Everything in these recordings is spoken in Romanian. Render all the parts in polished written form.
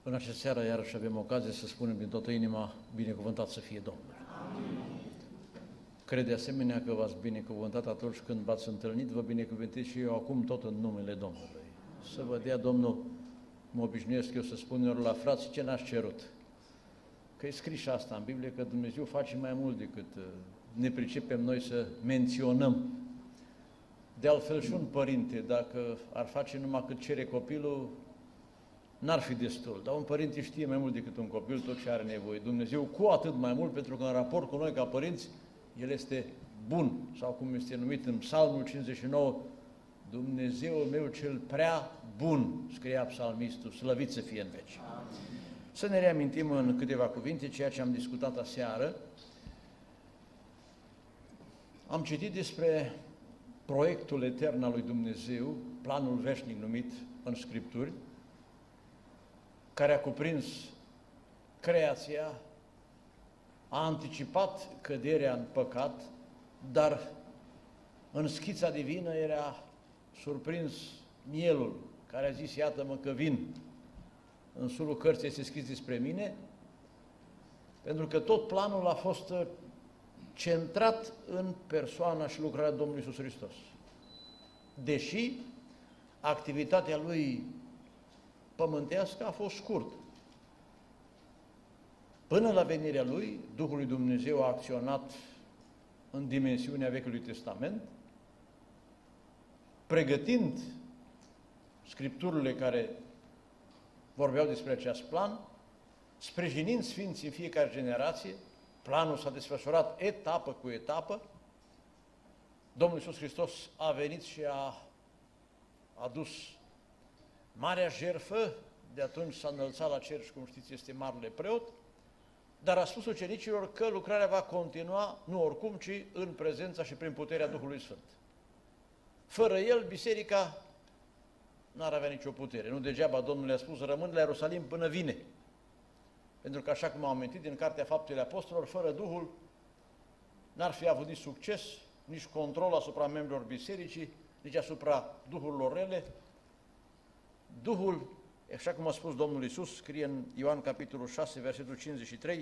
În această seară iarăși avem ocazie să spunem din toată inima, binecuvântat să fie Domnul. Amin. Cred de asemenea că v-ați binecuvântat atunci când v-ați întâlnit, vă binecuvântez și eu acum tot în numele Domnului. Să vă dea Domnul, mă obișnuiesc eu să spun eu la frații ce n-ați cerut. Că e scris și asta în Biblie, că Dumnezeu face mai mult decât ne pricepem noi să menționăm. De altfel și un părinte, dacă ar face numai cât cere copilul, n-ar fi destul, dar un părinte știe mai mult decât un copil tot ce are nevoie. Dumnezeu cu atât mai mult, pentru că în raport cu noi ca părinți, El este bun, sau cum este numit în Psalmul 59, Dumnezeul meu cel prea bun, scria psalmistul, slăvit să fie în veci. Să ne reamintim în câteva cuvinte ceea ce am discutat aseară. Am citit despre proiectul etern al lui Dumnezeu, planul veșnic numit în Scripturi, care a cuprins creația, a anticipat căderea în păcat, dar în schița divină era surprins mielul, care a zis, iată-mă că vin. În sulul cărții este scris despre mine, pentru că tot planul a fost centrat în persoana și lucrarea Domnului Iisus Hristos. Deși activitatea Lui pământească a fost scurtă. Până la venirea Lui, Duhul lui Dumnezeu a acționat în dimensiunea Vechiului Testament, pregătind Scripturile care vorbeau despre acest plan, sprijinind Sfinții în fiecare generație. Planul s-a desfășurat etapă cu etapă. Domnul Iisus Hristos a venit și a adus marea jertfă, de atunci s-a înălțat la cer și, cum știți, este marele preot, dar a spus ucenicilor că lucrarea va continua, nu oricum, ci în prezența și prin puterea Duhului Sfânt. Fără El, biserica n-ar avea nicio putere. Nu degeaba Domnul a spus, rămân la Ierusalim până vine. Pentru că, așa cum am amintit din Cartea Faptele Apostolilor, fără Duhul n-ar fi avut nici succes, nici control asupra membrilor bisericii, nici asupra duhurilor rele. Duhul, așa cum a spus Domnul Iisus, scrie în Ioan capitolul 6, versetul 53,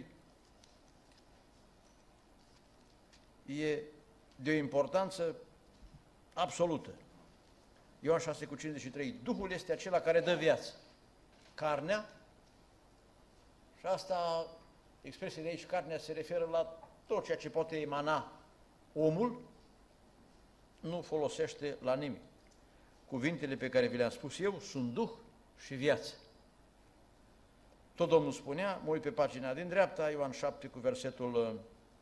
e de o importanță absolută. Ioan 6 cu 53, Duhul este acela care dă viață. Carnea, și asta, expresia de aici, carnea se referă la tot ceea ce poate emana omul, nu folosește la nimic. Cuvintele pe care vi le-am spus eu sunt Duh și viață. Tot Domnul spunea, mă uit pe pagina din dreapta, Ioan 7 cu versetul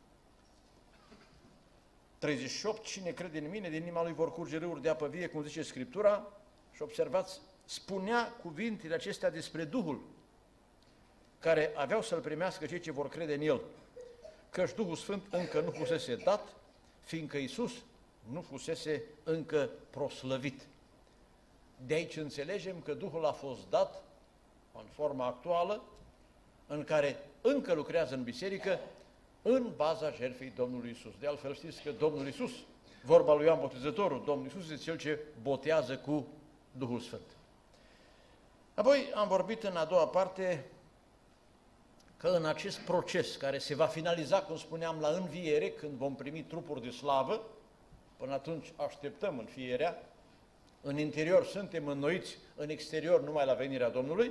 38, cine crede în mine, din inima lui vor curge râuri de apă vie, cum zice Scriptura, și observați, spunea cuvintele acestea despre Duhul, care aveau să-L primească cei ce vor crede în El, căci Duhul Sfânt încă nu fusese dat, fiindcă Iisus nu fusese încă proslăvit. De aici înțelegem că Duhul a fost dat în forma actuală, în care încă lucrează în biserică, în baza jertfei Domnului Iisus. De altfel știți că Domnul Iisus, vorba lui Ioan Botezătorul, Domnul Iisus este Cel ce botează cu Duhul Sfânt. Apoi am vorbit în a doua parte că în acest proces care se va finaliza, cum spuneam, la înviere, când vom primi trupuri de slavă, până atunci așteptăm înfierea, în interior suntem înnoiți, în exterior numai la venirea Domnului,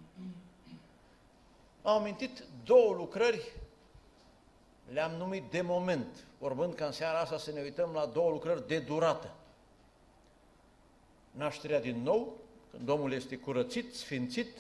am amintit două lucrări, le-am numit de moment, vorbând ca în seara asta să ne uităm la două lucrări de durată. Nașterea din nou, când omul este curățit, sfințit,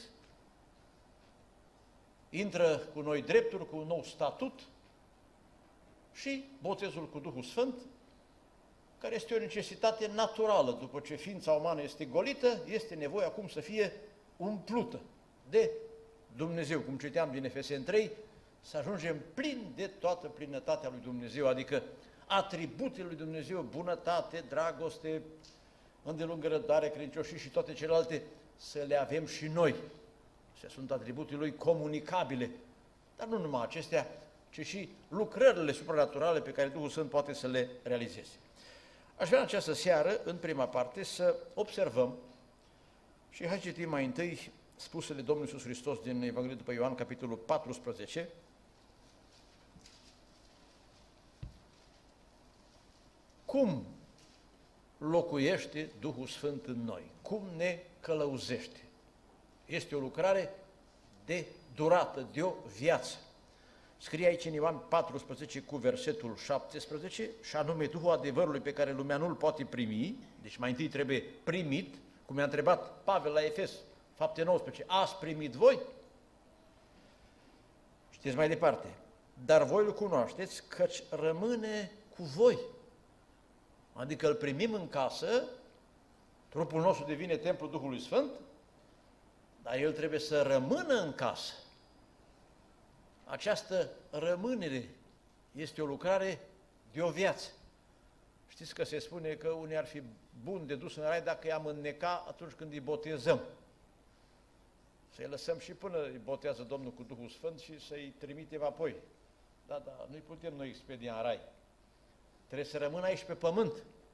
intră cu noi drepturi, cu un nou statut, și botezul cu Duhul Sfânt, care este o necesitate naturală. După ce ființa umană este golită, este nevoie acum să fie umplută de Dumnezeu. Cum citeam din Efeseni 3, să ajungem plini de toată plinătatea lui Dumnezeu, adică atributele lui Dumnezeu, bunătate, dragoste, îndelungă răbdare, credincioșie și toate celelalte, să le avem și noi. Astea sunt atributele lui comunicabile, dar nu numai acestea, ci și lucrările supranaturale pe care Duhul Sfânt poate să le realizeze. Aș vrea în această seară, în prima parte, să observăm și hai citim mai întâi spusele Domnului Iisus Hristos din Evanghelia după Ioan, capitolul 14, cum locuiește Duhul Sfânt în noi, cum ne călăuzește. Este o lucrare de durată, de o viață. Scrie aici în Ioan 14 cu versetul 17, și anume Duhul adevărului pe care lumea nu-l poate primi, deci mai întâi trebuie primit, cum i-a întrebat Pavel la Efes, fapte 19, ați primit voi? Știți mai departe, dar voi îl cunoașteți căci rămâne cu voi. Adică îl primim în casă, trupul nostru devine templul Duhului Sfânt, dar el trebuie să rămână în casă. Această rămânere este o lucrare de o viață. Știți că se spune că unii ar fi buni de dus în rai dacă i-am înneca atunci când îi botezăm. Să-i lăsăm și până îi botează Domnul cu Duhul Sfânt și să-i trimitem apoi. Da, nu-i putem noi expedia în rai. Trebuie să rămână aici pe pământ.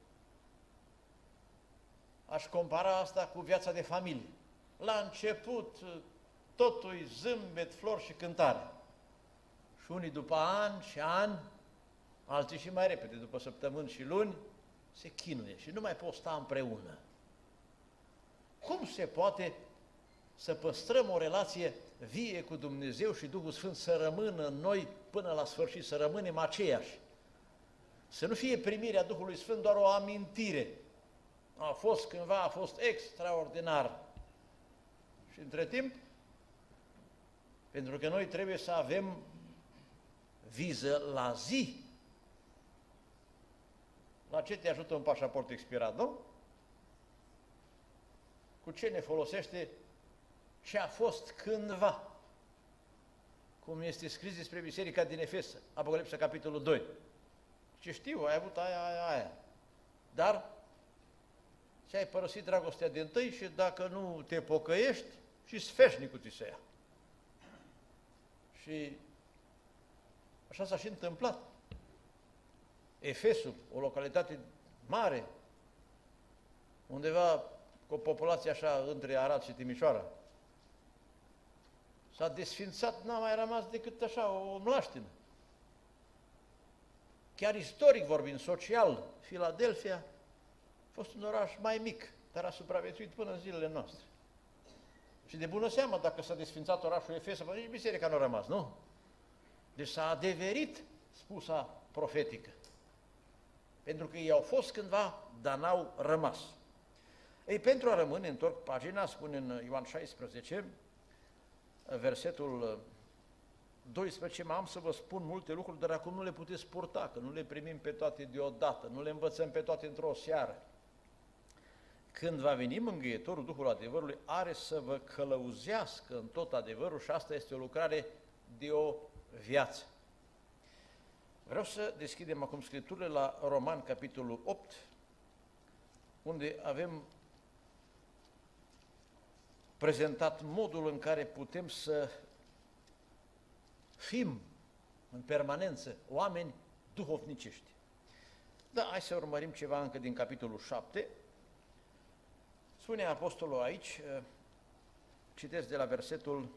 Aș compara asta cu viața de familie. La început totul e zâmbet, flori și cântare. Și unii după ani și ani, alții și mai repede, după săptămâni și luni, se chinuie și nu mai pot sta împreună. Cum se poate să păstrăm o relație vie cu Dumnezeu și Duhul Sfânt să rămână în noi până la sfârșit, să rămânem aceiași? Să nu fie primirea Duhului Sfânt doar o amintire. A fost cândva, a fost extraordinar. Și între timp, pentru că noi trebuie să avem viză la zi. La ce te ajută un pașaport expirat, nu? Cu ce ne folosește ce a fost cândva? Cum este scris despre biserica din Efes, Apocalipsa, capitolul 2. Ce știu, ai avut aia. Dar ți-ai părăsit dragostea de întâi și dacă nu te pocăiești, și sfeșnicul ți se ia. Și așa s-a și întâmplat. Efesul, o localitate mare, undeva cu o populație așa între Arad și Timișoara, s-a desfințat, n-a mai rămas decât așa o mlaștină. Chiar istoric vorbind, social, Filadelfia a fost un oraș mai mic, dar a supraviețuit până în zilele noastre. Și de bună seamă, dacă s-a desfințat orașul Efes, nici biserica nu a rămas, nu? Deci s-a adeverit spusa profetică. Pentru că ei au fost cândva, dar n-au rămas. Ei, pentru a rămâne, întorc pagina, spune în Ioan 16, versetul 12, mai am să vă spun multe lucruri, dar acum nu le puteți purta, că nu le primim pe toate deodată, nu le învățăm pe toate într-o seară. Când va veni Mângâietorul, Duhul adevărului, are să vă călăuzească în tot adevărul și asta este o lucrare de o viață. Vreau să deschidem acum Scripturile la Romani, capitolul 8, unde avem prezentat modul în care putem să fim în permanență oameni duhovnicești. Da, hai să urmărim ceva încă din capitolul 7. Spune apostolul aici, citesc de la versetul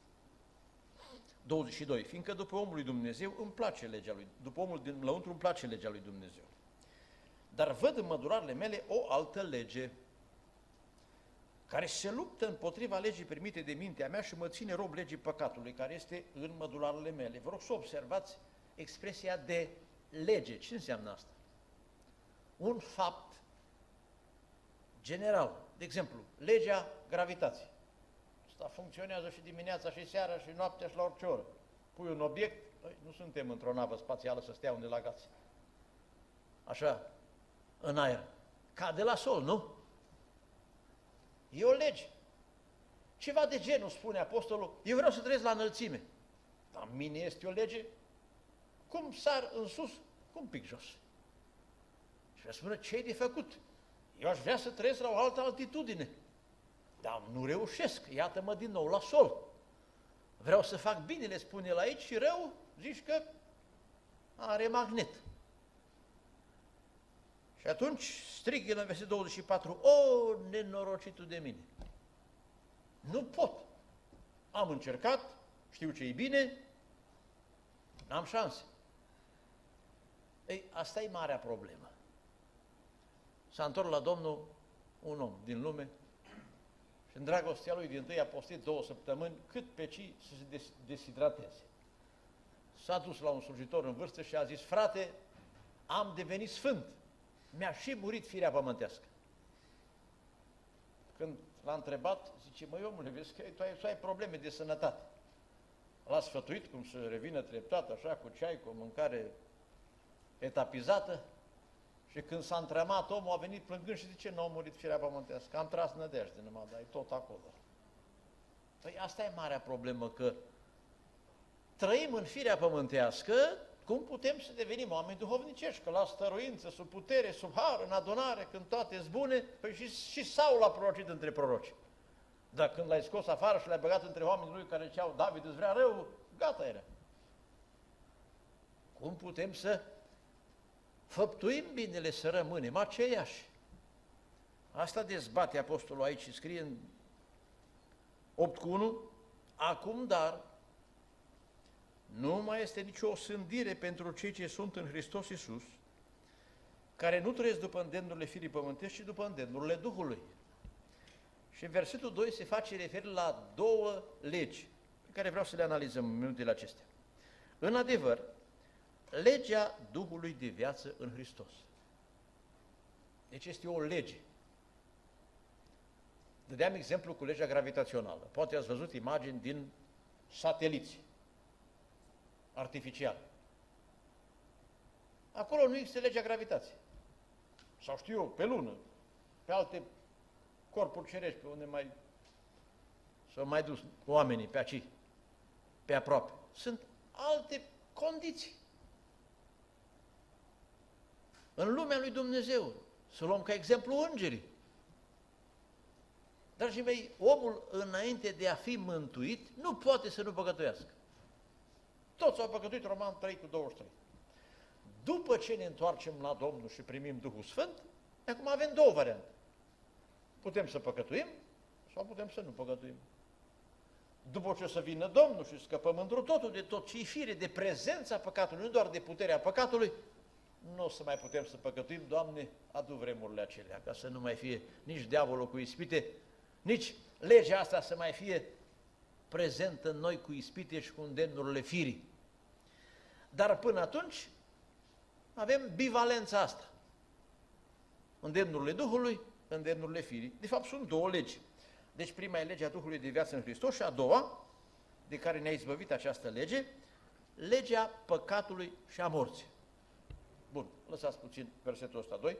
22, fiindcă după omul lui Dumnezeu îmi place legea lui, după omul din lăuntru îmi place legea lui Dumnezeu. Dar văd în mădularele mele o altă lege, care se luptă împotriva legii primite de mintea mea și mă ține rob legii păcatului, care este în mădularele mele. Vă rog să observați expresia de lege. Ce înseamnă asta? Un fapt general. De exemplu, legea gravitației. Asta funcționează și dimineața, și seara, și noaptea, și la orice oră. Pui un obiect, nu suntem într-o navă spațială să stea unde la gați. Așa, în aer. Cade la sol, nu? E o lege. Ceva de genul, spune apostolul, eu vreau să trăiesc la înălțime. Dar în mine este o lege, cum sar în sus, cum pic jos. Și vrea spune, ce-i de făcut? Eu aș vrea să trăiesc la o altă altitudine, dar nu reușesc, iată-mă din nou la sol. Vreau să fac binele, spune el aici, și rău, zici că are magnet. Și atunci strig el în versetul 24, o, nenorocitul de mine, nu pot, am încercat, știu ce e bine, n-am șanse. Ei, asta e marea problemă. S-a întors la Domnul un om din lume și în dragostea lui din tâi a postit 2 săptămâni cât pe ci să se deshidrateze. S-a dus la un slujitor în vârstă și a zis: frate, am devenit sfânt, mi-a și murit firea pământească. Când l-a întrebat, zice: măi omule, vezi că tu ai probleme de sănătate. L-a sfătuit cum să revină treptat, așa, cu ceai, cu o mâncare etapizată, și când s-a întrămat, omul a venit plângând și zice: nu a murit firea pământească, am tras nădejde numai, dar e tot acolo. Păi asta e marea problemă, că trăim în firea pământească, cum putem să devenim oameni duhovnicești, că la stăruință, sub putere, sub har, în adunare, când toate-s bune, păi și Saul a prorocit între proroci. Dar când l-ai scos afară și l-ai băgat între oamenii lui care ziceau: David îți vrea rău, gata era. Cum putem să făptuim binele, să rămânem aceiași? Asta dezbate apostolul aici și scrie în 8:1: acum, dar, nu mai este nicio osândire pentru cei ce sunt în Hristos Iisus, care nu trăiesc după îndemnurile firii pământești, ci după îndemnurile Duhului. Și în versetul 2 se face referire la 2 legi, pe care vreau să le analizăm în minutele acestea. În adevăr, legea Duhului de viață în Hristos. Deci este o lege. Dădeam exemplu cu legea gravitațională. Poate ați văzut imagini din sateliți artificiali. Acolo nu există legea gravitației. Sau știu eu, pe lună, pe alte corpuri cerești, pe unde s-au mai dus oamenii pe aici, pe aproape. Sunt alte condiții. În lumea lui Dumnezeu, să luăm ca exemplu îngerii. Dragii mei, omul, înainte de a fi mântuit, nu poate să nu păcătuiască. Toți au păcătuit, Roman 3:23. După ce ne întoarcem la Domnul și primim Duhul Sfânt, acum avem 2 variante. Putem să păcătuim sau putem să nu păcătuim. După ce o să vină Domnul și scăpăm într-o totul de tot ce-i fire, de prezența păcatului, nu doar de puterea păcatului, nu o să mai putem să păcătuim. Doamne, adu vremurile acelea, ca să nu mai fie nici diavolul cu ispite, nici legea asta să mai fie prezentă în noi cu ispite și cu îndemnurile firii. Dar până atunci avem bivalența asta. Îndemnurile Duhului, îndemnurile firii. De fapt sunt 2 legi. Deci prima e legea Duhului de viață în Hristos și a doua, de care ne-a izbăvit această lege, legea păcatului și a morții. Bun, lăsați puțin versetul ăsta 2.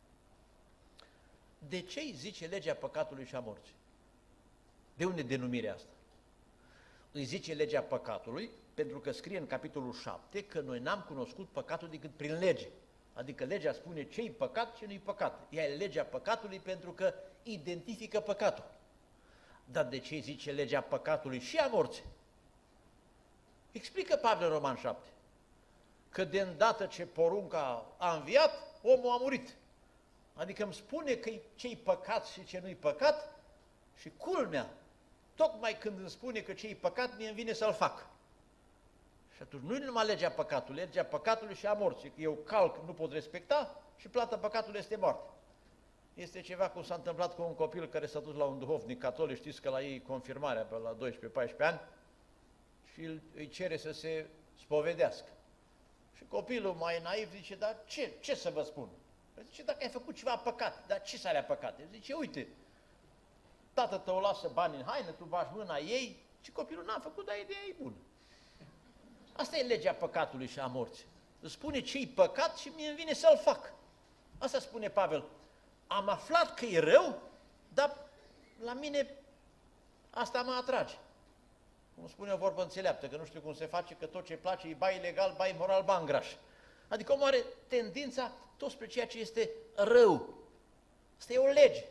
De ce îi zice legea păcatului și a morții? De unde denumirea asta? Îi zice legea păcatului pentru că scrie în capitolul 7 că noi n-am cunoscut păcatul decât prin lege. Adică legea spune ce-i păcat, ce nu-i păcat. Ea e legea păcatului pentru că identifică păcatul. Dar de ce îi zice legea păcatului și a morții? Explică Pavel în Roman 7 că de îndată ce porunca a înviat, omul a murit. Adică îmi spune că ce-i păcat și ce nu-i păcat și culmea, tocmai când îmi spune că ce-i păcat, mie îmi vine să-l fac. Și atunci nu e numai legea păcatului, legea păcatului și a morții, că eu calc, nu pot respecta și plata păcatului este moarte. Este ceva cum s-a întâmplat cu un copil care s-a dus la un duhovnic catolic, știți că la ei confirmarea pe la 12-14 ani și îi cere să se spovedească. Și copilul mai naiv zice: dar ce să vă spun? Zice: dacă ai făcut ceva păcat, dar ce să alea păcate? Zice: uite, tatăl tău lasă bani în haină, tu bagi mâna ei, și copilul n-a făcut, dar ideea e bună. Asta e legea păcatului și a morții. Îți spune ce-i păcat și mie îmi vine să-l fac. Asta spune Pavel. Am aflat că e rău, dar la mine asta mă atrage. Cum spune o vorbă înțeleaptă, că nu știu cum se face, că tot ce place e bai ilegal, bai moral, bai graș. Adică omul are tendința tot spre ceea ce este rău. Asta e o lege.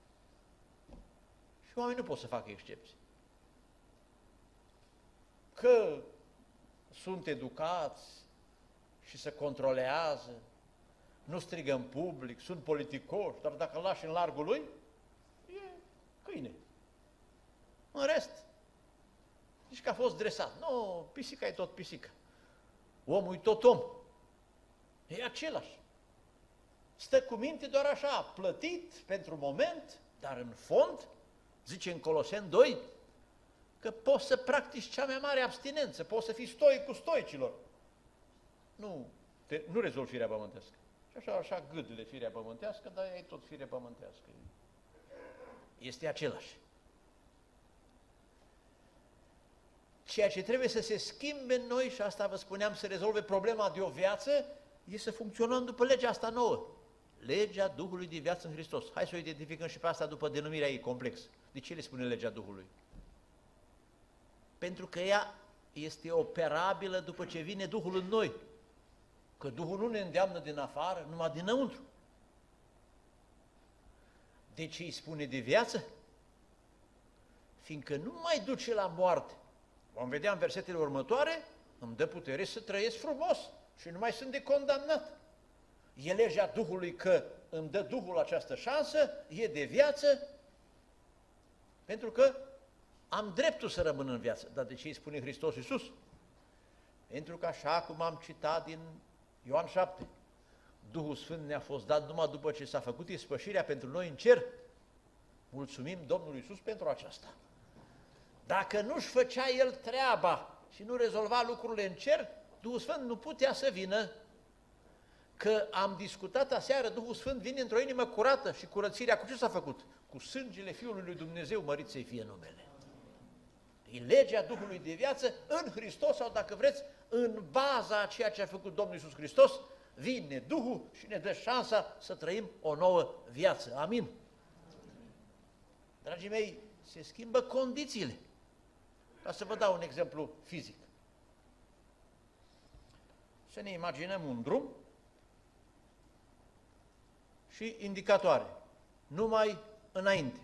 Și oamenii nu pot să facă excepții. Că sunt educați și se controlează, nu strigă în public, sunt politicoși, dar dacă îl lași în largul lui, e câine. În rest, Zici că a fost dresat. Nu, pisica e tot pisică. Omul e tot om. E același. Stă cu minte doar așa, plătit pentru moment, dar în fond, zice în Coloseni 2, că poți să practici cea mai mare abstinență, poți să fii stoic cu stoicilor. Nu rezolvi firea pământească. Și așa gâdile firea pământească, dar e tot fire pământească. Este același. Ceea ce trebuie să se schimbe în noi, și asta vă spuneam, să rezolve problema de o viață, e să funcționăm după legea asta nouă. Legea Duhului de viață în Hristos. Hai să o identificăm și pe asta după denumirea ei complex. De ce le spune legea Duhului? Pentru că ea este operabilă după ce vine Duhul în noi. Că Duhul nu ne îndeamnă din afară, numai dinăuntru. De ce îi spune de viață? Fiindcă nu mai duce la moarte. Vom vedea în versetele următoare, îmi dă putere să trăiesc frumos și nu mai sunt de condamnat. E legea Duhului că îmi dă Duhul această șansă, e de viață, pentru că am dreptul să rămân în viață. Dar de ce îi spune Hristos Iisus? Pentru că așa cum am citat din Ioan 7, Duhul Sfânt ne-a fost dat numai după ce s-a făcut ispășirea pentru noi în cer. Mulțumim Domnului Iisus pentru aceasta. Dacă nu-și făcea El treaba și nu rezolva lucrurile în cer, Duhul Sfânt nu putea să vină. Că am discutat aseară, Duhul Sfânt vine într-o inimă curată și curățirea cu ce s-a făcut? Cu sângele Fiului lui Dumnezeu, mărit să-i fie numele. E legea Duhului de viață în Hristos, sau dacă vreți, în baza a ceea ce a făcut Domnul Iisus Hristos, vine Duhul și ne dă șansa să trăim o nouă viață. Amin? Dragii mei, se schimbă condițiile. Ca să vă dau un exemplu fizic. Să ne imaginăm un drum și indicatoare, numai înainte.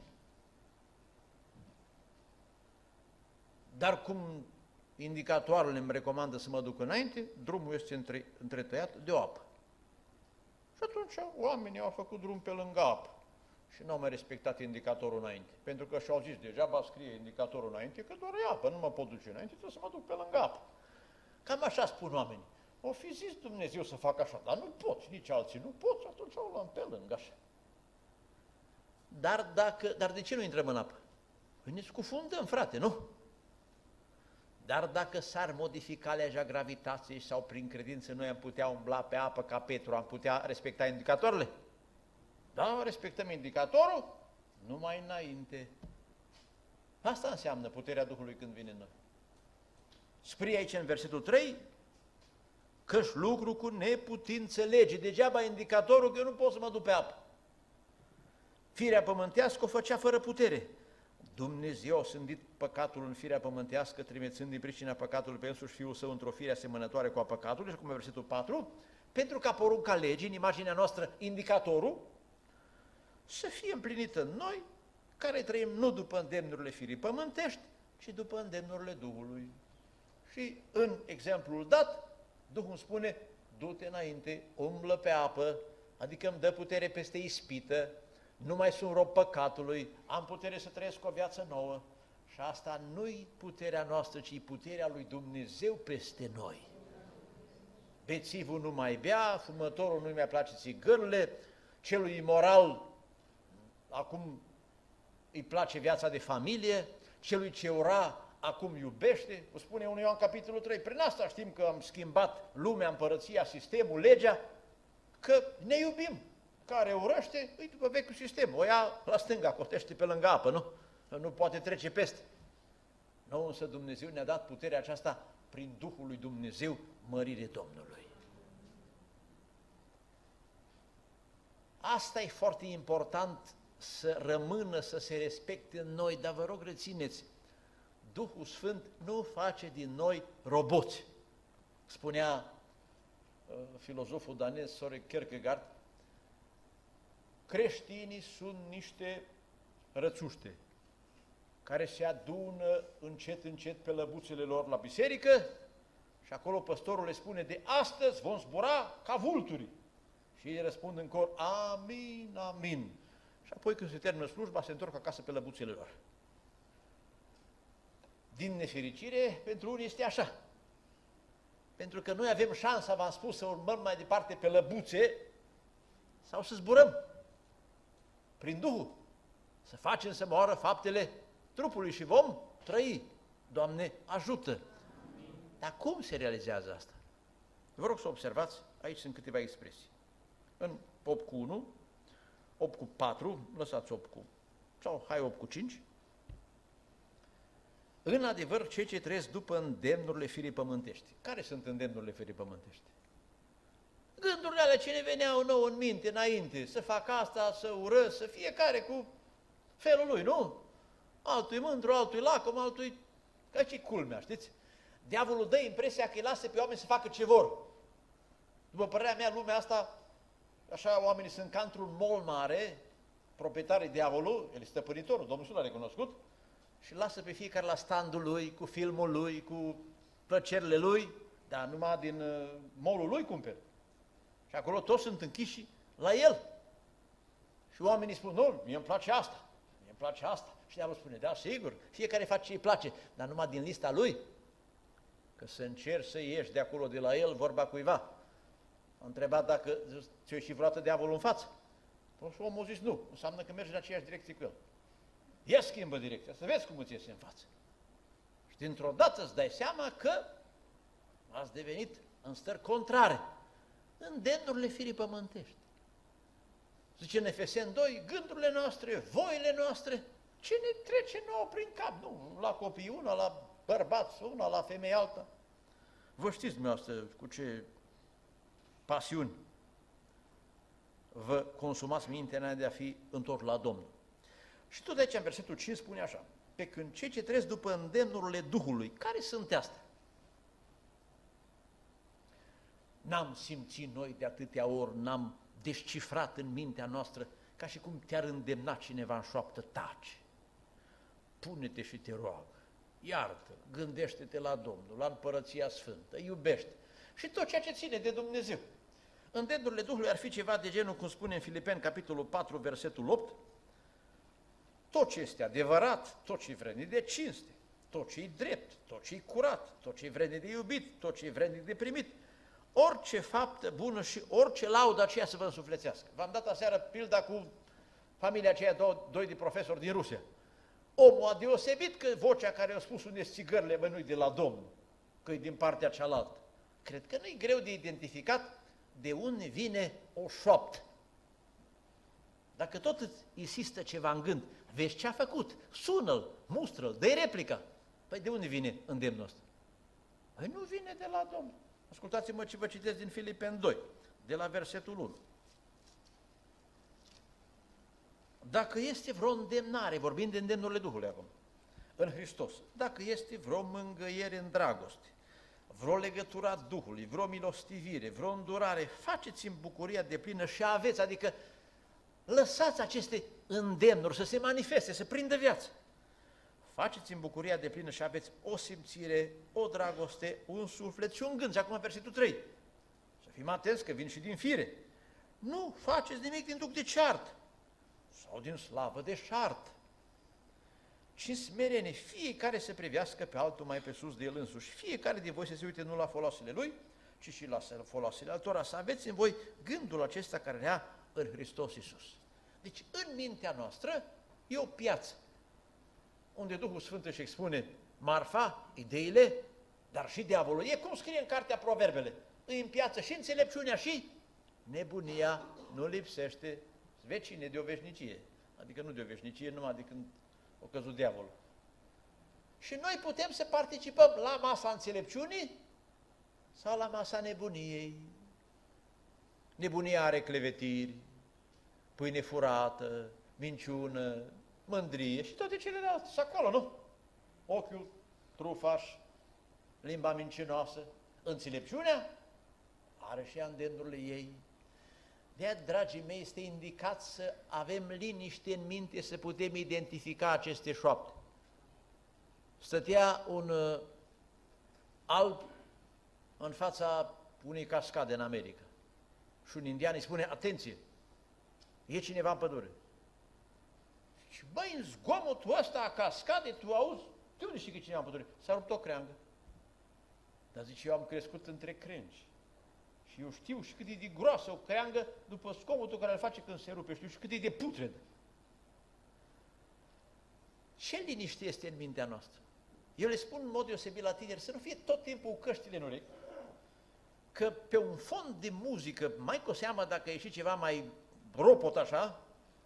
Dar cum indicatoarele îmi recomandă să mă duc înainte, drumul este întretăiat de o apă. Și atunci oamenii au făcut drum pe lângă apă și nu au mai respectat indicatorul înainte. Pentru că și-au zis, degeaba scrie indicatorul înainte, că doar e apă, nu mă pot duce înainte, trebuie să mă duc pe lângă apă. Cam așa spun oamenii. O fi zis Dumnezeu să facă așa, dar nu poți, nici alții nu pot, și atunci o luăm pe lângă așa. Dar de ce nu intrăm în apă? Păi ne scufundăm, frate, nu? Dar dacă s-ar modifica legea gravitației sau prin credință noi am putea umbla pe apă ca Petru, am putea respecta indicatoarele? Da, respectăm indicatorul, numai înainte. Asta înseamnă puterea Duhului când vine în noi. Scrie aici în versetul 3, că-și lucru cu neputință lege, degeaba indicatorul că eu nu pot să mă duc pe apă. Firea pământească o făcea fără putere. Dumnezeu a sândit păcatul în firea pământească, trimițând din pricina păcatului pe însuși Fiul Său într-o fire asemănătoare cu a păcatului, și cum e versetul 4, pentru ca porunca legii, în imaginea noastră, indicatorul, să fie împlinită în noi, care trăim nu după îndemnurile firii pământești, ci după îndemnurile Duhului. Și în exemplul dat, Duhul îmi spune, du-te înainte, umblă pe apă, adică îmi dă putere peste ispită, nu mai sunt rob păcatului, am putere să trăiesc o viață nouă. Și asta nu-i puterea noastră, ci puterea lui Dumnezeu peste noi. Bețivul nu mai bea, fumătorul nu-i mai place țigările, celui imoral acum îi place viața de familie, celui ce ura acum iubește. O spune 1 Ioan capitolul 3, prin asta știm că am schimbat lumea, împărăția, sistemul, legea, că ne iubim. Care urăște, îi după vechiul sistem, o ia la stânga, cotește pe lângă apă, nu? Nu poate trece peste. Nouă însă Dumnezeu ne-a dat puterea aceasta prin Duhul lui Dumnezeu, mărire Domnului. Asta e foarte important să rămână, să se respecte în noi, dar vă rog rețineți, Duhul Sfânt nu face din noi roboți. Spunea filozoful danez Søren Kierkegaard, creștinii sunt niște rățuște care se adună încet, încet pe lăbuțele lor la biserică și acolo păstorul le spune, de astăzi vom zbura ca vulturii. Și ei răspund în cor, amin, amin. Și apoi când se termină slujba, se întorc acasă pe lăbuțele lor. Din nefericire, pentru unii este așa. Pentru că noi avem șansa, v-am spus, să urmăm mai departe pe lăbuțe sau să zburăm prin Duhul, să facem să moară faptele trupului și vom trăi. Doamne, ajută! Dar cum se realizează asta? Vă rog să observați, aici sunt câteva expresii. În 8 cu 1, 8 cu 4, lăsați 8 cu, sau hai 8 cu 5. În adevăr, cei ce trăiesc după îndemnurile firii pământești. Care sunt îndemnurile firii pământești? Gândurile alea ce ne veneau nou în minte înainte, să fac asta, să urăsc, să fiecare cu felul lui, nu? Altul mândru, altul lacom, altul ca ce culmea, știți? Diavolul dă impresia că îi lasă pe oameni să facă ce vor. După părerea mea, lumea asta, așa, oamenii sunt ca într-un mall mare, proprietarii diavolul, el e stăpânitorul, Domnul Iisus l-a recunoscut, și lasă pe fiecare la standul lui, cu filmul lui, cu plăcerile lui, dar numai din mall-ul lui cumperi. Și acolo toți sunt închiși la el. Și oamenii spun, nu, mie îmi place asta, mie îmi place asta. Și diavolul spune, da, sigur, fiecare face ce îi place, dar numai din lista lui. Că să încerci să ieși de acolo, de la el, vorba cuiva. A întrebat dacă ți-o ieși vreodată diavolul în față. Și omul a zis, nu, înseamnă că mergi în aceeași direcție cu el. Ia schimbă direcția, să vezi cum îți iese în față. Și dintr-o dată îți dai seama că ați devenit în stări contrare, îndemnurile firii pământești. Zice în Efeseni 2, gândurile noastre, voile noastre, ce ne trece nouă prin cap? Nu, la copii una, la bărbați una, la femei alta. Vă știți dumneavoastră cu ce pasiuni vă consumați mintea înainte de a fi întors la Domnul. Și tot de aici, în versetul 5, spune așa, pe când cei ce trăiesc după îndemnurile Duhului, care sunt astea? N-am simțit noi de atâtea ori, n-am descifrat în mintea noastră, ca și cum te-ar îndemna cineva în șoaptă, taci, pune-te și te roagă, iartă, gândește-te la Domnul, la Împărăția Sfântă, iubește și tot ceea ce ține de Dumnezeu. Îndemnurile Duhului ar fi ceva de genul, cum spune în Filipeni, capitolul 4, versetul 8, tot ce este adevărat, tot ce e vrednic de cinste, tot ce e drept, tot ce e curat, tot ce e vrednic de iubit, tot ce e vrednic de primit, orice faptă bună și orice laudă aceea să vă însuflețească. V-am dat aseară pilda cu familia aceia doi de profesori din Rusia. Omul a deosebit că vocea care a spus unde țigările, bă, nu-i de la Domnul, că e din partea cealaltă. Cred că nu-i greu de identificat de unde vine o șoaptă. Dacă tot îți insistă ceva în gând, vezi ce a făcut, sună-l, mustră-l, dă-i replica. Păi de unde vine îndemnul ăsta? Păi nu vine de la Domnul. Ascultați-mă ce vă citesc din Filipeni 2, de la versetul 1. Dacă este vreo îndemnare, vorbim de îndemnurile Duhului acum, în Hristos, dacă este vreo mângâiere în dragoste, vreo legătură a Duhului, vreo milostivire, vreo îndurare, faceți-mi bucuria deplină și aveți, adică lăsați aceste îndemnuri să se manifeste, să prindă viață. Faceți-mi bucuria deplină și aveți o simțire, o dragoste, un suflet și un gând. Și acum versetul 3. Să fim atenți că vin și din fire. Nu faceți nimic din duc de ceartă sau din slavă de șartă, ci în smerenie, fiecare să privească pe altul mai pe sus de el însuși. Fiecare din voi să se uite nu la foloasele lui, ci și la foloasele altora. Să aveți în voi gândul acesta care ne-a în Hristos Iisus. Deci în mintea noastră e o piață unde Duhul Sfânt își expune marfa, ideile, dar și diavolul. E cum scrie în cartea Proverbele, îi în piață și înțelepciunea și nebunia nu lipsește vecine de o veșnicie. Adică nu de o veșnicie, numai de când o căzut diavolul. Și noi putem să participăm la masa înțelepciunii sau la masa nebuniei. Nebunia are clevetiri, pâine furată, minciună, mândrie și toate celelalte. Și acolo, nu? Ochiul trufaș, limba mincinoasă, înțelepciunea are și ea îndemnurile ei. De-aia, dragii mei, este indicat să avem liniște în minte, să putem identifica aceste șoapte. Stătea un alb în fața unei cascade în America și un indian îi spune, atenție, e cineva în pădure. Și băi, în zgomotul ăsta a cascadei, tu auzi De unde știi că cineva împăturit? S-a rupt o creangă. Dar zice, eu am crescut între crengi. Și eu știu și cât e de groasă o creangă după scomotul care îl face când se rupe. Știu și cât e de putred. Ce liniște este în mintea noastră? Eu le spun în mod deosebit la tineri să nu fie tot timpul cu căștile în urechi, că pe un fond de muzică, mai cu seamă dacă e și ceva mai ropot așa,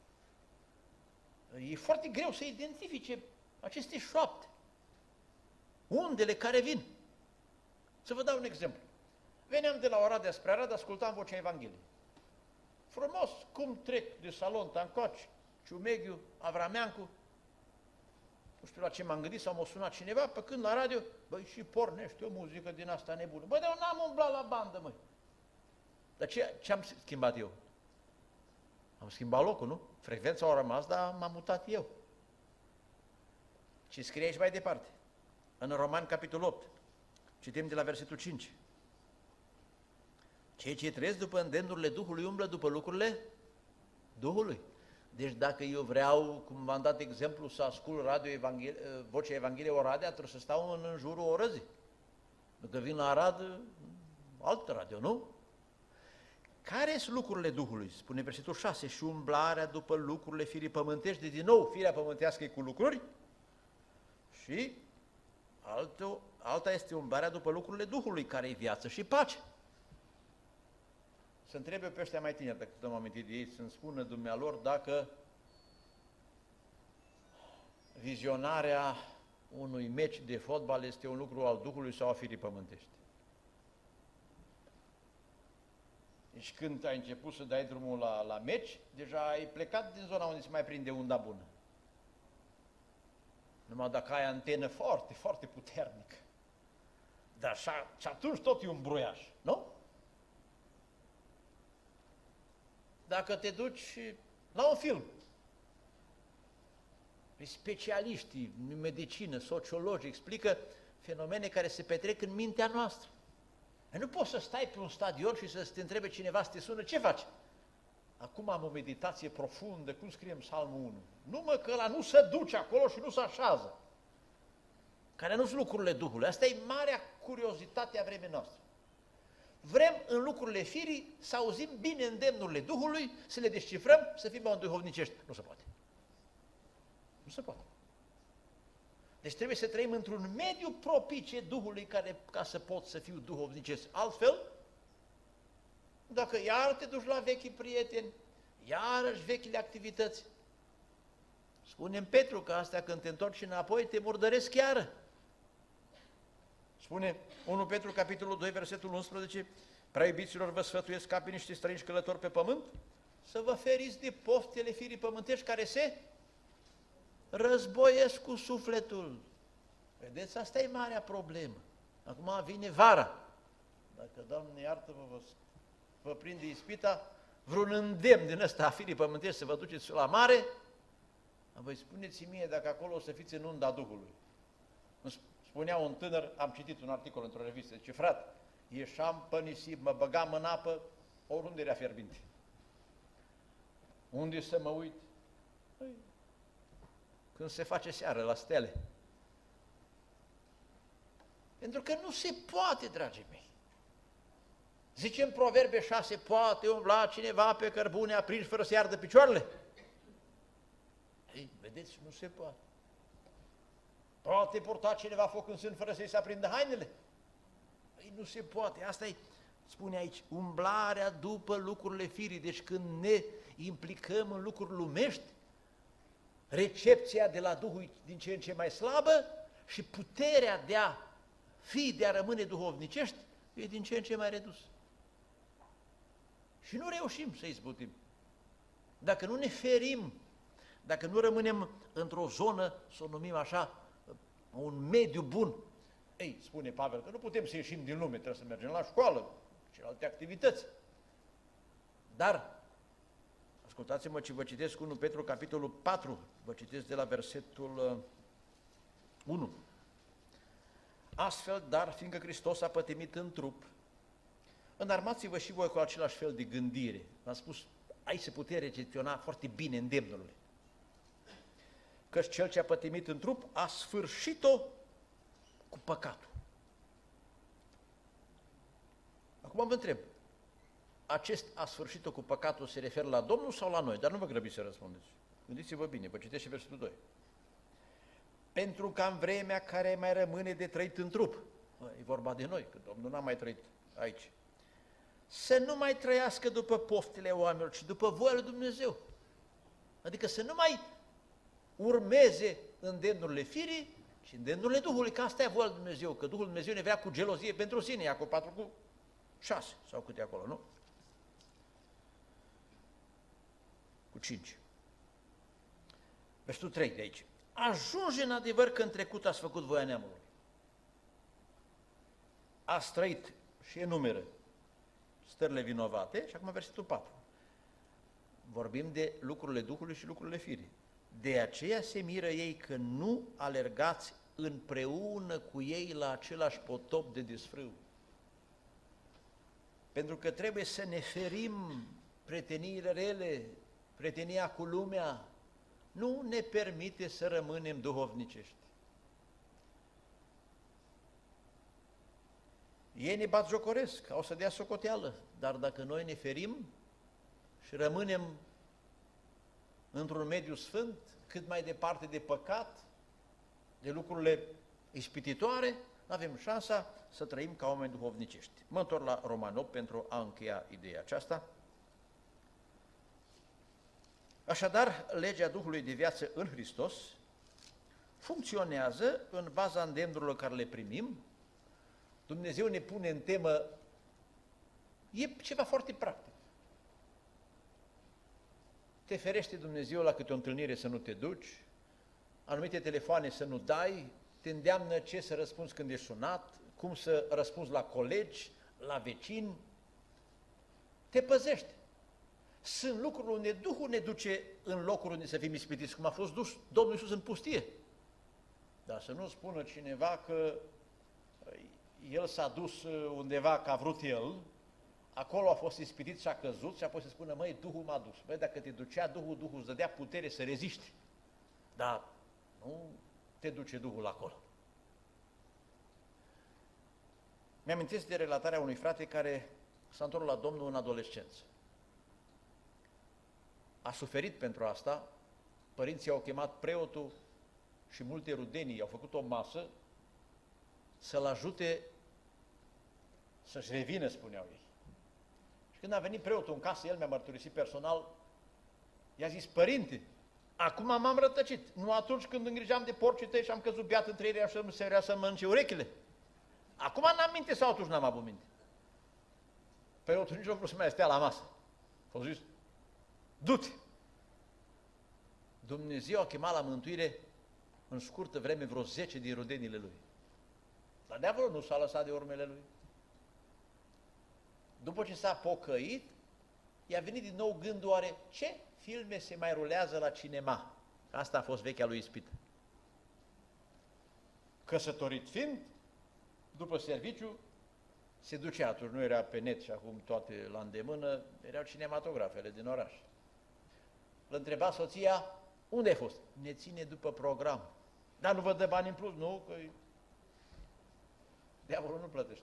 e foarte greu să identifice aceste șoapte, undele care vin. Să vă dau un exemplu. Veneam de la Oradea spre Arad, ascultam vocea Evangheliei. Frumos, cum trec de Salon, Tancoci, Ciumeghiu, Avrameancu, nu știu la ce m-am gândit sau m-a sunat cineva, pe când la radio, băi, și pornește o muzică din asta nebună. Băi, dar eu n-am umblat la bandă, măi. Dar ce am schimbat eu? Am schimbat locul, nu? Frecvența a rămas, dar m-am mutat eu. Și scrie aici mai departe, în Romani, capitolul 8, citim de la versetul 5. Cei ce trăiesc după îndemnurile Duhului umblă după lucrurile Duhului. Deci dacă eu vreau, cum v-am dat exemplu, să ascult vocea Evangheliei Oradea, trebuie să stau în jurul o oră zi. Dacă vin la Arad, altă radio, nu? Care sunt lucrurile Duhului? Spune versetul 6, și umblarea după lucrurile firii pământești, de din nou firea pământească e cu lucruri, și alta este umblarea după lucrurile Duhului, care e viață și pace. Să întrebe pe ăștia mai tineri, dacă am amintit de ei, să-mi spună dumnealor dacă vizionarea unui meci de fotbal este un lucru al Duhului sau a firii pământești. Deci când ai început să dai drumul la meci, deja ai plecat din zona unde se mai prinde unda bună. Numai dacă ai antenă foarte, foarte puternică. Dar și atunci tot e un bruiaj, nu? Dacă te duci la un film, specialiștii în medicină, sociologi, explică fenomene care se petrec în mintea noastră. Nu poți să stai pe un stadion și să te întrebe cineva, să te sună, ce faci? Acum am o meditație profundă, cum scriem Psalmul 1? Numai că ăla nu se duce acolo și nu se așează. Care nu sunt lucrurile Duhului. Asta e marea curiozitate a vremii noastre. Vrem în lucrurile firii să auzim bine îndemnurile Duhului, să le descifrăm, să fim mai duhovnicești. Nu se poate. Nu se poate. Deci trebuie să trăim într-un mediu propice Duhului ca să pot să fiu duhovnicesc. Altfel, dacă iar te duci la vechii prieteni, iarăși vechile activități, spune-mi Petru că astea când te întorci înapoi te murdăresc chiar. Spune 1 Petru, capitolul 2, versetul 11, prea iubiților, vă sfătuiesc ca pe niște străini călători pe pământ, să vă feriți de poftele firii pământești care se războiesc cu sufletul. Vedeți, asta e marea problemă. Acum vine vara. Dacă, Doamne, iartă-vă, vă prinde ispita, vreun îndemn din ăsta a firii pământești să vă duceți la mare, voi spuneți mie dacă acolo o să fiți în unda Duhului. Spunea un tânăr, am citit un articol într-o revistă, zice, frate, ieșeam pe nisip, mă băgam în apă, oriunde era fierbinte. Unde să mă uit? Păi, când se face seară la stele. Pentru că nu se poate, dragii mei. Zice în Proverbe 6, poate umbla cineva pe cărbune aprins fără să ardă picioarele? Ei, vedeți, nu se poate. Poate purta cineva foc în sân fără să-i se aprindă hainele? Ei, nu se poate. Asta e, spune aici, umblarea după lucrurile firii. Deci când ne implicăm în lucruri lumești, recepția de la Duhul e din ce în ce mai slabă și puterea de a rămâne duhovnicești, e din ce în ce mai redus. Și nu reușim să izbutim. Dacă nu ne ferim, dacă nu rămânem într-o zonă, să o numim așa, un mediu bun. Ei, spune Pavel, că nu putem să ieșim din lume, trebuie să mergem la școală și la alte activități. Dar, ascultați-mă ce vă citesc 1 Petru, capitolul 4, vă citesc de la versetul 1. Astfel, dar, fiindcă Hristos a pătimit în trup, înarmați-vă și voi cu același fel de gândire. V-am spus, aici se putea recepționa foarte bine îndemnurile. căci cel ce a pătimit în trup a sfârșit-o cu păcatul. Acum vă întreb, acest a sfârșit-o cu păcatul se referă la Domnul sau la noi? Dar nu vă grăbiți să răspundeți. Gândiți-vă bine, vă citesc și versetul 2. Pentru că în vremea care mai rămâne de trăit în trup, e vorba de noi, că Domnul n-a mai trăit aici, să nu mai trăiască după poftele oamenilor, ci după voia lui Dumnezeu. Adică să nu mai urmeze îndemnurile firii, ci îndemnurile Duhului, că asta e voia lui Dumnezeu, că Duhul Dumnezeu ne vrea cu gelozie pentru sine, Iacov 4:6 sau câte acolo, nu? Cu 5. Versetul 3 de aici. Ajunge în adevăr că în trecut ați făcut voia neamului. Ați trăit și enumeră stările vinovate și acum versetul 4. Vorbim de lucrurile Duhului și lucrurile firii. De aceea se miră ei că nu alergați împreună cu ei la același potop de desfrâu. Pentru că trebuie să ne ferim prieteniile rele, prietenia cu lumea, nu ne permite să rămânem duhovnicești. Ei ne batjocoresc, au să dea socoteală, dar dacă noi ne ferim și rămânem într-un mediu sfânt, cât mai departe de păcat, de lucrurile ispititoare, avem șansa să trăim ca oameni duhovnicești. Mă întorc la Romani 8 pentru a încheia ideea aceasta. Așadar, legea Duhului de viață în Hristos funcționează în baza îndemnurilor care le primim. Dumnezeu ne pune în temă, e ceva foarte practic. Te ferește Dumnezeu la câte o întâlnire să nu te duci, anumite telefoane să nu dai, te îndeamnă ce să răspunzi când ești sunat, cum să răspunzi la colegi, la vecini, te păzește. Sunt lucruri unde Duhul ne duce în locuri unde să fim ispitiți, cum a fost dus Domnul Iisus în pustie. Dar să nu spună cineva că El s-a dus undeva că a vrut El, acolo a fost ispitit și a căzut și apoi să spună, măi, Duhul m-a dus. Băi, dacă te ducea Duhul, Duhul îți dădea putere să reziști. Dar nu te duce Duhul acolo. Mi-amintesc de relatarea unui frate care s-a întors la Domnul în adolescență. A suferit pentru asta, părinții au chemat preotul și multe rudenii, au făcut o masă să-l ajute să-și revină, spuneau ei. Și când a venit preotul în casă, el mi-a mărturisit personal, i-a zis, părinte, acum m-am rătăcit, nu atunci când îngrijeam de porcii tăi și am căzut beat între ei și se vrea să mănânce urechile. Acum n-am minte sau atunci n-am avut minte? Preotul nici nu vreau să mai stea la masă. A zis, du-te! Dumnezeu a chemat la mântuire în scurtă vreme vreo 10 din rudenile lui. Dar diavolul nu s-a lăsat de urmele lui. După ce s-a pocăit, i-a venit din nou gândul, oare ce filme se mai rulează la cinema? Asta a fost vechea lui ispită. Căsătorit fiind, după serviciu, se ducea, atunci nu era pe net și acum toate la îndemână, erau cinematografele din oraș. Îl întreba soția, unde ai fost? Ne ține după program. Dar nu vă dă bani în plus? Nu, că diavolul nu plătește.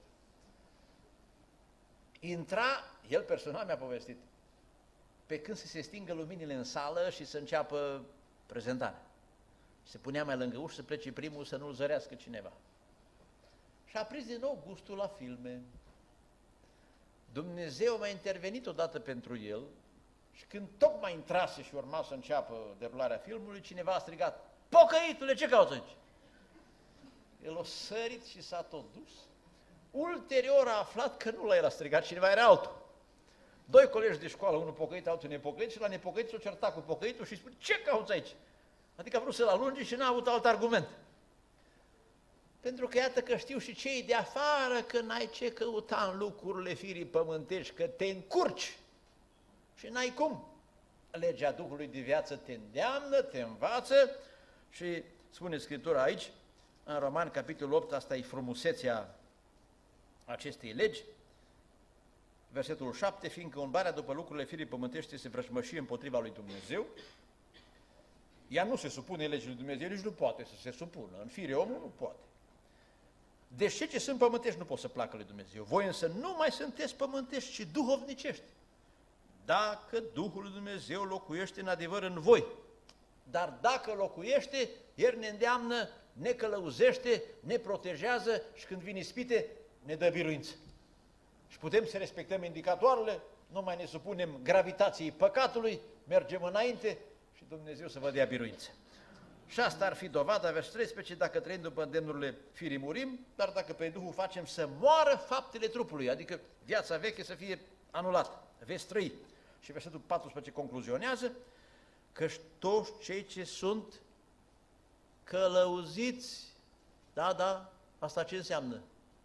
Intra, el personal mi-a povestit, pe când să se stingă luminile în sală și să înceapă prezentarea. Se punea mai lângă ușă să plece primul să nu-l zărească cineva. Și a prins din nou gustul la filme. Dumnezeu a intervenit odată pentru el și când tocmai intrase și urma să înceapă derularea filmului, cineva a strigat, pocăitule, ce cauți aici? El a sărit și s-a tot dus. Ulterior a aflat că nu la el a strigat cineva, era altul. Doi colegi de școală, unul pocăit, altul nepocăit, și la nepocăit s-a certat cu pocăitul și spune, ce cauți aici? Adică a vrut să-l alunge și n-a avut alt argument. Pentru că iată că știu și cei de afară că n-ai ce căuta în lucrurile firii pământești, că te încurci și n-ai cum. Legea Duhului de viață te îndeamnă, te învață și spune Scriptura aici, în Romani, capitolul 8, asta e frumusețea acestei legi, versetul 7, fiindcă umbarea după lucrurile firii pământești este vrăjmășie împotriva lui Dumnezeu, Ea nu se supune legii lui Dumnezeu, nici nu poate să se supună. În fire omul nu poate. Deci cei ce sunt pământești nu pot să placă lui Dumnezeu. Voi însă nu mai sunteți pământești, ci duhovnicești. Dacă Duhul lui Dumnezeu locuiește în adevăr în voi, dar dacă locuiește, El ne îndeamnă, ne călăuzește, ne protejează și când vin ispite, ne dă biruință. Și putem să respectăm indicatoarele, nu mai ne supunem gravitației păcatului, mergem înainte și Dumnezeu să vă dea biruință. Și asta ar fi dovada, versul 13, dacă trăim după îndemnurile firii murim, dar dacă pe Duhul facem să moară faptele trupului, adică viața veche să fie anulată, veți trăi. Și versetul 14 concluzionează că toți cei ce sunt călăuziți, da, asta ce înseamnă?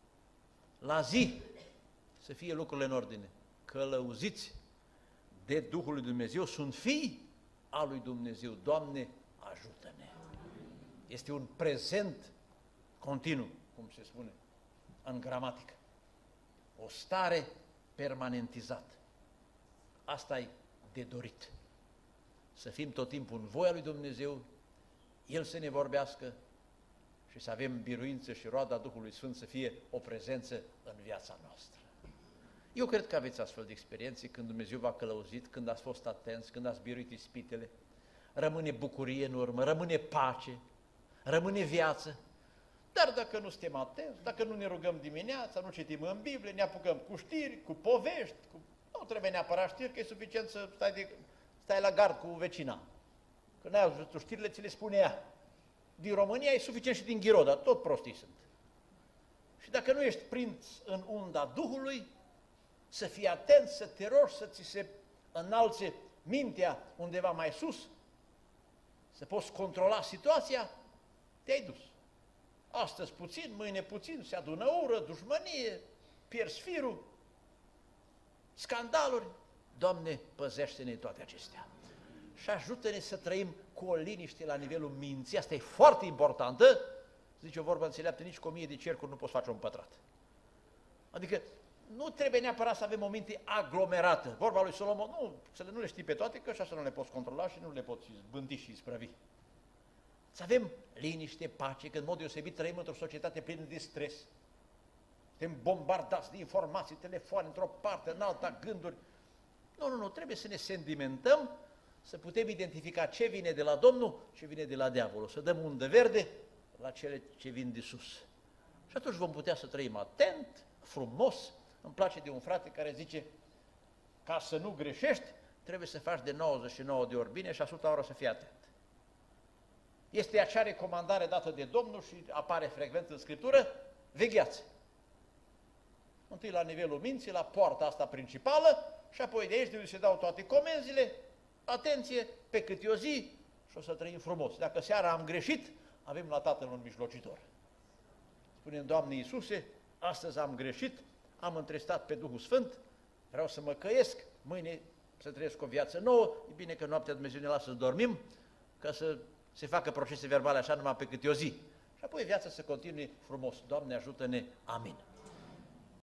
La zi să fie lucrurile în ordine, călăuziți de Duhul lui Dumnezeu, sunt fii al lui Dumnezeu. Doamne, ajută-ne! Este un prezent continuu, cum se spune în gramatică, o stare permanentizată. Asta e de dorit, să fim tot timpul în voia lui Dumnezeu, El să ne vorbească și să avem biruință și roada Duhului Sfânt să fie o prezență în viața noastră. Eu cred că aveți astfel de experiențe când Dumnezeu v-a călăuzit, când ați fost atenți, când ați biruit ispitele, rămâne bucurie în urmă, rămâne pace, rămâne viață. Dar dacă nu suntem atenți, dacă nu ne rugăm dimineața, nu citim în Biblie, ne apucăm cu știri, cu povești, nu trebuie neapărat știri, că e suficient să stai la gard cu vecina. Când ai auzit știrile, ți le spune ea. Din România e suficient și din Ghiroda, tot prostii sunt. Și dacă nu ești prins în unda Duhului, să fii atent, să te rogi, să ți se înalțe mintea undeva mai sus, să poți controla situația, te-ai dus. Astăzi puțin, mâine puțin, se adună ură, dușmănie, pierzi firul, scandaluri. Doamne, păzește-ne toate acestea și ajută-ne să trăim cu o liniște la nivelul minții. Asta e foarte importantă. Zice o vorbă înțeleaptă, nici cu 1000 de cercuri nu poți face un pătrat. Adică nu trebuie neapărat să avem o minte aglomerată. Vorba lui Solomon, nu le știi pe toate, că și așa nu le poți controla și nu le poți bânti și isprăvi. Să avem liniște, pace, că în mod deosebit trăim într-o societate plină de stres. Suntem bombardați de informații, telefoane, într-o parte, în alta, gânduri. Nu, trebuie să ne sentimentăm, să putem identifica ce vine de la Domnul, ce vine de la diavolul, să dăm undă verde la cele ce vin de sus. Și atunci vom putea să trăim atent, frumos. Îmi place de un frate care zice, ca să nu greșești, trebuie să faci de 99 de ori bine și 100 ori să fii atent. Este acea recomandare dată de Domnul și apare frecvent în Scriptură, vegheați. Întâi la nivelul minții, la poarta asta principală și apoi de aici de unde se dau toate comenzile, atenție, pe câte o zi și o să trăim frumos. Dacă seara am greșit, avem la Tatăl un mijlocitor. Spunem, Doamne Iisuse, astăzi am greșit, am întristat pe Duhul Sfânt, vreau să mă căiesc, mâine să trăiesc o viață nouă, e bine că noaptea Dumnezeu ne lasă să dormim, ca să se facă procese verbale așa numai pe câte o zi. Și apoi viața să continue frumos. Doamne, ajută-ne. Amin.